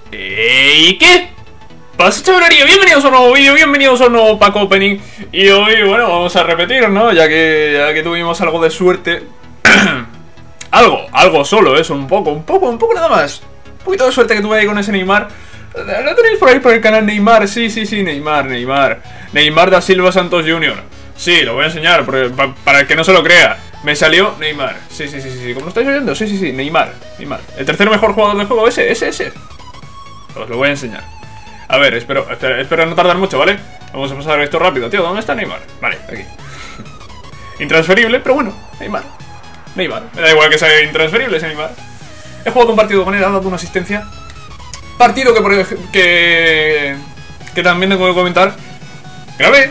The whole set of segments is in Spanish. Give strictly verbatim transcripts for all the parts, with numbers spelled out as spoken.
¿Y qué pasa, chavalería? Bienvenidos a un nuevo vídeo, bienvenidos a un nuevo pack opening. Y hoy, bueno, vamos a repetir, ¿no? Ya que, ya que tuvimos algo de suerte. Algo, algo solo, eso, un poco, un poco, un poco nada más. Un poquito de suerte que tuve ahí con ese Neymar. ¿Lo tenéis por ahí por el canal Neymar? Sí, sí, sí, Neymar, Neymar Neymar da Silva Santos junior Sí, lo voy a enseñar, porque, pa, para el que no se lo crea. Me salió Neymar, sí, sí, sí, sí, ¿cómo lo estáis oyendo? Sí, sí, sí, Neymar, Neymar El tercer mejor jugador del juego, ese, ese, ese Os lo voy a enseñar. A ver, espero, espero, espero no tardar mucho, ¿vale? Vamos a pasar esto rápido, tío, ¿dónde está Neymar? Vale, aquí. Intransferible, pero bueno, Neymar Neymar, me da igual que sea intransferible ese Neymar. He jugado un partido con él, ha dado una asistencia. Partido que, por ejemplo, que, que también tengo que comentar. Grabé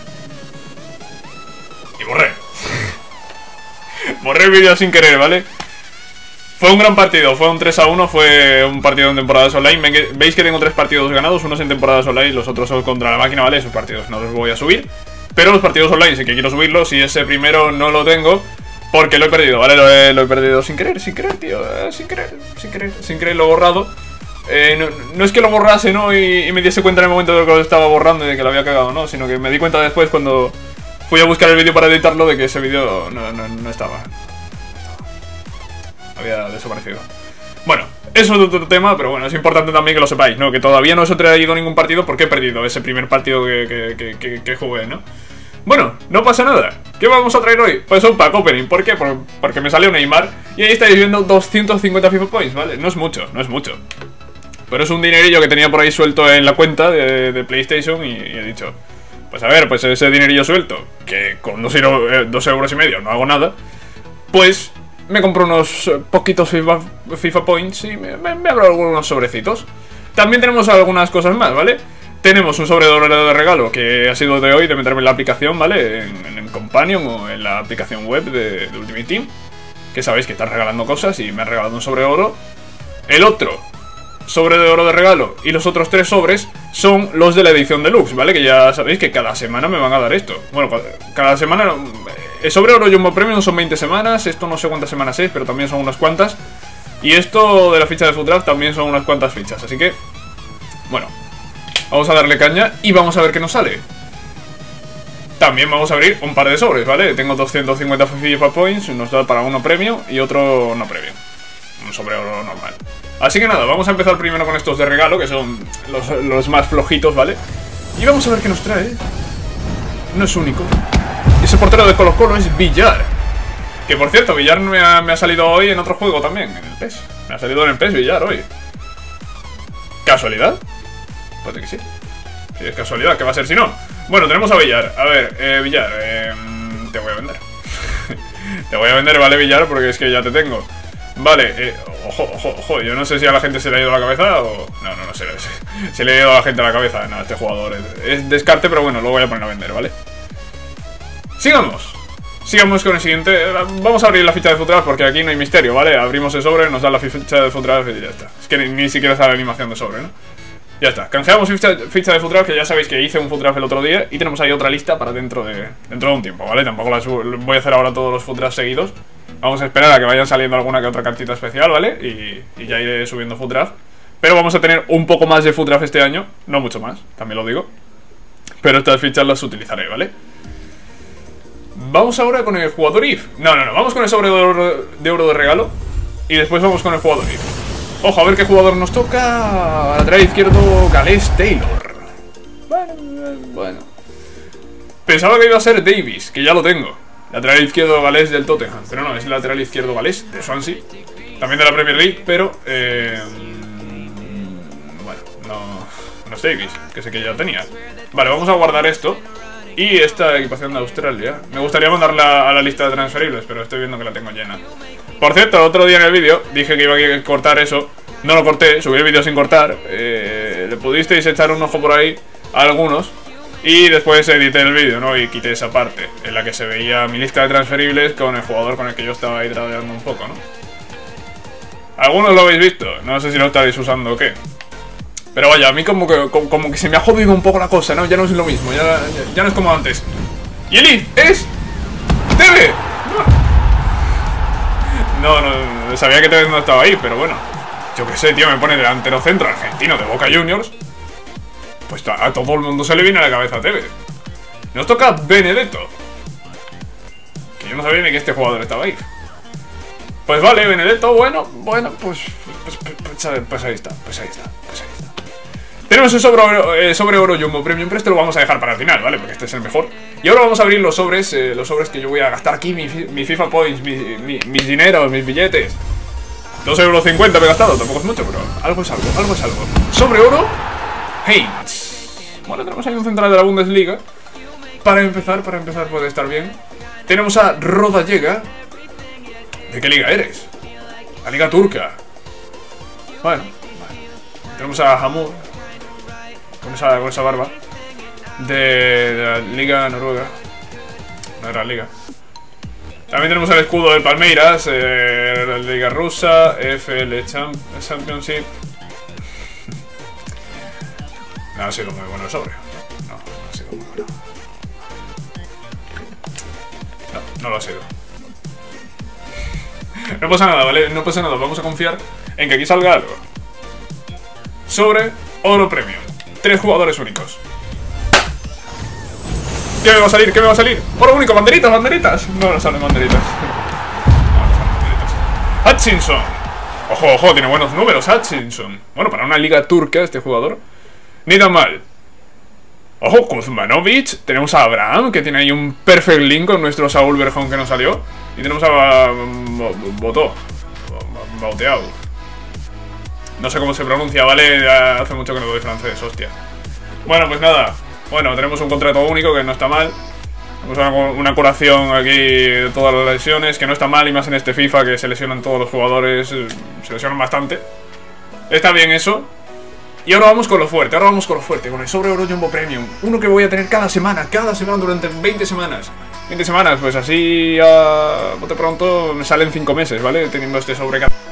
y borré. Borré el vídeo sin querer, ¿vale? Fue un gran partido, fue un tres a uno, fue un partido en temporadas online. Veis que tengo tres partidos ganados, unos en temporadas online, los otros son contra la máquina, ¿vale? Esos partidos no los voy a subir, pero los partidos online sí que quiero subirlos. Y ese primero no lo tengo porque lo he perdido, ¿vale? Lo he, lo he perdido sin querer, sin querer, tío, eh, sin querer, sin querer, sin querer lo he borrado. Eh, no, no es que lo borrase, ¿no? Y, y me diese cuenta en el momento de que lo estaba borrando y de que lo había cagado, ¿no? Sino que me di cuenta después cuando fui a buscar el vídeo para editarlo de que ese vídeo no, no, no estaba. Había desaparecido. Bueno, eso es otro tema, pero bueno, es importante también que lo sepáis, ¿no? Que todavía no os he traído ningún partido porque he perdido ese primer partido que, que, que, que, que jugué, ¿no? Bueno, no pasa nada. ¿Qué vamos a traer hoy? Pues un pack opening. ¿Por qué? Por, porque me salió Neymar y ahí estáis viendo doscientos cincuenta FIFA Points, ¿vale? No es mucho, no es mucho. Pero es un dinerillo que tenía por ahí suelto en la cuenta de, de PlayStation y, y he dicho, pues a ver, pues ese dinerillo suelto, que con dos, eh, dos euros y medio no hago nada, pues me compro unos poquitos FIFA, FIFA Points y me, me, me abro algunos sobrecitos. También tenemos algunas cosas más, ¿vale? Tenemos un sobre de oro de regalo que ha sido de hoy, de meterme en la aplicación, ¿vale? En, en Companion o en la aplicación web de, de Ultimate Team, que sabéis que están regalando cosas y me han regalado un sobre de oro. El otro sobre de oro de regalo y los otros tres sobres son los de la edición deluxe, ¿vale? Que ya sabéis que cada semana me van a dar esto. Bueno, cada semana... El sobre oro Jumbo Premium son veinte semanas, esto no sé cuántas semanas es, pero también son unas cuantas. Y esto de la ficha de Foot Draft también son unas cuantas fichas, así que... Bueno, vamos a darle caña y vamos a ver qué nos sale. También vamos a abrir un par de sobres, ¿vale? Tengo doscientos cincuenta FIFA Points, nos da para uno premium y otro no premium. Un sobre oro normal. Así que nada, vamos a empezar primero con estos de regalo, que son los, los más flojitos, ¿vale? Y vamos a ver qué nos trae. No es único. Ese portero de Colo Colo es Villar. Que por cierto, Villar me ha, me ha salido hoy en otro juego también, en el P E S. Me ha salido en el P E S Villar hoy. ¿Casualidad? Puede que sí. Si es casualidad, ¿qué va a ser si no? Bueno, tenemos a Villar. A ver, eh, Villar, eh, te voy a vender. Te voy a vender, ¿vale, Villar? Porque es que ya te tengo. Vale, eh, ojo, ojo, ojo, yo no sé si a la gente se le ha ido la cabeza o... No, no, no sé, se, se le ha ido a la gente a la cabeza. No, este jugador es, es descarte, pero bueno, lo voy a poner a vender, ¿vale? Sigamos. Sigamos con el siguiente. Vamos a abrir la ficha de Foot Draft porque aquí no hay misterio, ¿vale? Abrimos el sobre, nos da la ficha de Foot Draft y ya está. Es que ni, ni siquiera sale la animación de sobre, ¿no? Ya está, canjeamos ficha, ficha de Foot Draft, que ya sabéis que hice un Foot Draft el otro día. Y tenemos ahí otra lista para dentro de, dentro de un tiempo, ¿vale? Tampoco las voy a hacer ahora todos los Foot Drafts seguidos. Vamos a esperar a que vayan saliendo alguna que otra cartita especial, ¿vale? Y, y ya iré subiendo Foot Draft. Pero vamos a tener un poco más de Foot Draft este año. No mucho más, también lo digo. Pero estas fichas las utilizaré, ¿vale? Vamos ahora con el jugador I F. No, no, no, vamos con el sobre de oro de, oro de regalo. Y después vamos con el jugador I F. Ojo, a ver qué jugador nos toca. Lateral izquierdo, Galés Taylor. Bueno, bueno. Pensaba que iba a ser Davis, que ya lo tengo. Lateral izquierdo galés del Tottenham. Pero no, es el lateral izquierdo galés de Swansea. También de la Premier League, pero... Eh, bueno, no, no es Davis, que sé que ya tenía. Vale, vamos a guardar esto. Y esta equipación de Australia. Me gustaría mandarla a la lista de transferibles, pero estoy viendo que la tengo llena. Por cierto, el otro día en el vídeo dije que iba a cortar eso. No lo corté, subí el vídeo sin cortar. eh, Le pudisteis echar un ojo por ahí a algunos. Y después edité el vídeo, ¿no? Y quité esa parte en la que se veía mi lista de transferibles con el jugador con el que yo estaba ahí tradeando un poco, ¿no? Algunos lo habéis visto, no sé si lo estaréis usando o qué. Pero vaya, a mí como que, como, como que se me ha jodido un poco la cosa, ¿no? Ya no es lo mismo, ya, ya, ya no es como antes. Y el I F es... T V. No, no, no, sabía que T V no estaba ahí, pero bueno. yo qué sé, tío, me pone delantero centro argentino de Boca Juniors, pues a todo el mundo se le viene a la cabeza a Tevez. Nos toca Benedetto, que yo no sabía ni que este jugador estaba ahí. Pues vale, Benedetto, bueno, bueno, pues pues, pues, pues, pues ahí está, pues ahí está, pues ahí está. Tenemos el sobre, eh, sobre oro Jumbo Premium, pero este lo vamos a dejar para el final, ¿vale? Porque este es el mejor. Y ahora vamos a abrir los sobres, eh, los sobres que yo voy a gastar aquí, mi, mi FIFA Points, mi, mi, mis dineros, mis billetes. dos euros cincuenta me he gastado, tampoco es mucho, pero algo es algo, algo es algo. Sobre oro, Heinz. Bueno, tenemos ahí un central de la Bundesliga. Para empezar, para empezar puede estar bien. Tenemos a Rodallega. ¿De qué liga eres? La liga turca. Bueno, bueno. Tenemos a Hamur. Con esa, con esa barba. De, de la liga noruega. No era liga. También tenemos el escudo del Palmeiras. Eh, la liga rusa. F L Champ Championship. No ha sido muy bueno el sobre. No, no ha sido muy bueno. No, no lo ha sido. No pasa nada, ¿vale? No pasa nada, vamos a confiar en que aquí salga algo. Sobre oro premium. Tres jugadores únicos. ¿Qué me va a salir? ¿Qué me va a salir? Oro único, banderitas, banderitas. No, no salen banderitas. No, no salen banderitas. Hutchinson. Ojo, ojo, tiene buenos números Hutchinson. Bueno, para una liga turca este jugador. Ni tan mal. Ojo, Kuzmanovic. Tenemos a Abraham, que tiene ahí un perfect link con nuestro Saúl Berjón que nos salió. Y tenemos a Botó. Bauteau. No sé cómo se pronuncia, ¿vale? Hace mucho que no doy francés, hostia. Bueno, pues nada. Bueno, tenemos un contrato único que no está mal. Tenemos una, una curación aquí de todas las lesiones, que no está mal, y más en este FIFA que se lesionan todos los jugadores. Se lesionan bastante. Está bien eso. Y ahora vamos con lo fuerte, ahora vamos con lo fuerte, con el sobre oro Jumbo Premium. Uno que voy a tener cada semana, cada semana durante veinte semanas. veinte semanas, pues así a bote pronto me salen cinco meses, ¿vale? Teniendo este sobre cada...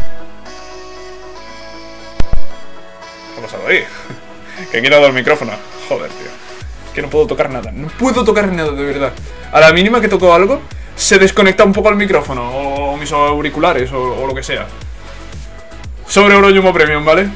¿Qué ha pasado ahí? Que he quitado el micrófono. Joder, tío. Que no puedo tocar nada, no puedo tocar nada, de verdad. A la mínima que toco algo, se desconecta un poco el micrófono, o mis auriculares, o, o lo que sea. Sobre oro Jumbo Premium, ¿vale?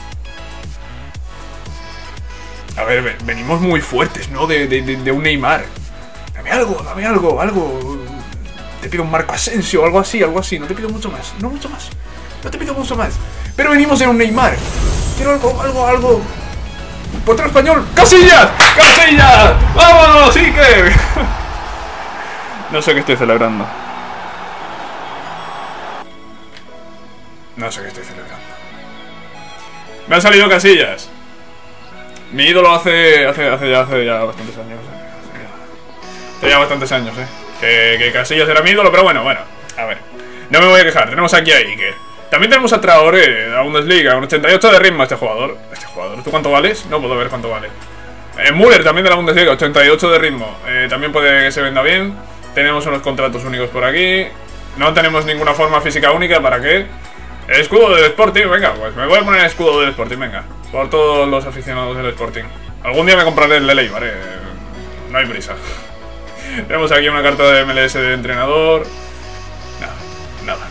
A ver, venimos muy fuertes, ¿no? De, de, de, de un Neymar. Dame algo, dame algo, algo. Te pido un Marco Asensio, algo así, algo así. No te pido mucho más, no mucho más. No te pido mucho más. Pero venimos de un Neymar. Quiero algo, algo, algo. Portero español. ¡Casillas! ¡Casillas! ¡Vámonos, Iker! No sé qué estoy celebrando. No sé qué estoy celebrando. Me han salido Casillas. Mi ídolo hace, hace, hace, ya, hace ya bastantes años, eh. Hace ya bastantes años, eh. Que, que Casillas era mi ídolo, pero bueno, bueno. A ver, no me voy a quejar. Tenemos aquí a Iker. También tenemos a Traoré, de la Bundesliga, con ochenta y ocho de ritmo este jugador. Este jugador, ¿tú cuánto vales? No puedo ver cuánto vale. eh, Müller también de la Bundesliga, ochenta y ocho de ritmo. eh, También puede que se venda bien. Tenemos unos contratos únicos por aquí. No tenemos ninguna forma física única, ¿para qué? El escudo del Sporting, venga, pues me voy a poner el escudo del Sporting, venga. Por todos los aficionados del Sporting. Algún día me compraré el de Leibar, eh. No hay prisa. Tenemos aquí una carta de M L S de entrenador. Nada, nada.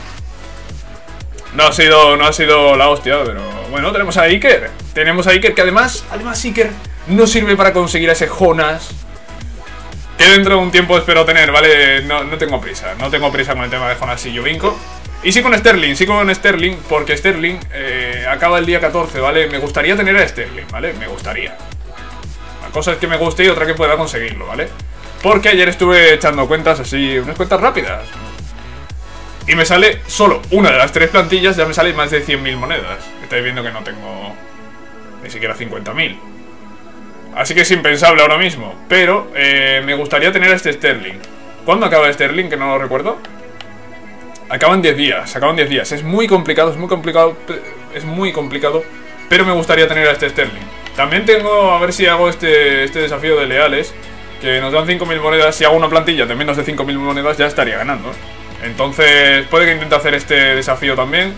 No ha sido, no ha sido la hostia, pero bueno, tenemos a Iker. Tenemos a Iker que además, además Iker no sirve para conseguir a ese Jonas, que dentro de un tiempo espero tener, ¿vale? No, no tengo prisa, no tengo prisa con el tema de Jonas y Jovinko. Y sí con Sterling, sí con Sterling, porque Sterling eh, acaba el día catorce, ¿vale? Me gustaría tener a Sterling, ¿vale? Me gustaría. Una cosa es que me guste y otra que pueda conseguirlo, ¿vale? Porque ayer estuve echando cuentas así, unas cuentas rápidas. Y me sale solo una de las tres plantillas, ya me sale más de cien mil monedas. Estáis viendo que no tengo ni siquiera cincuenta mil. Así que es impensable ahora mismo. Pero eh, me gustaría tener a este Sterling. ¿Cuándo acaba Sterling? Que no lo recuerdo. Acaban diez días, acaban diez días. Es muy complicado, es muy complicado. Es muy complicado. Pero me gustaría tener a este Sterling. También tengo, a ver si hago este, este desafío de leales, que nos dan cinco mil monedas. Si hago una plantilla de menos de cinco mil monedas ya estaría ganando. Entonces puede que intente hacer este desafío también.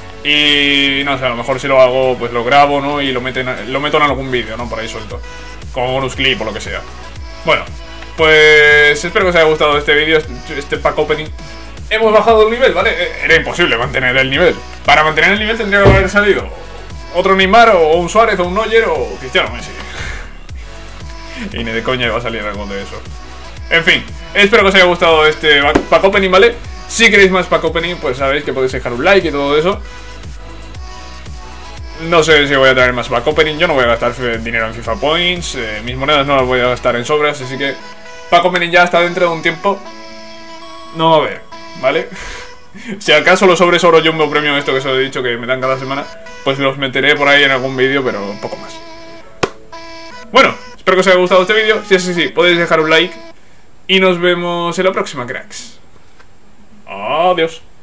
Y no sé, a lo mejor si lo hago, pues lo grabo, ¿no? Y lo, meten, lo meto en algún vídeo, ¿no? Por ahí suelto, como bonus clip o lo que sea. Bueno, pues espero que os haya gustado este vídeo, este pack opening. Hemos bajado el nivel, ¿vale? Era imposible mantener el nivel. Para mantener el nivel tendría que haber salido otro Neymar o un Suárez o un Neuer o Cristiano Messi. Y ni de coña iba a salir algo de eso. En fin, espero que os haya gustado este pack opening, ¿vale? Si queréis más pack opening, pues sabéis que podéis dejar un like y todo eso. No sé si voy a traer más pack opening. Yo no voy a gastar dinero en FIFA Points, eh, mis monedas no las voy a gastar en sobras. Así que pack opening ya hasta dentro de un tiempo no va a haber, ¿vale? Si acaso los sobres oro jumbo premium, esto que os he dicho que me dan cada semana, pues los meteré por ahí en algún vídeo, pero poco más. Bueno, espero que os haya gustado este vídeo. Si es así, podéis dejar un like. Y nos vemos en la próxima, cracks. Adiós.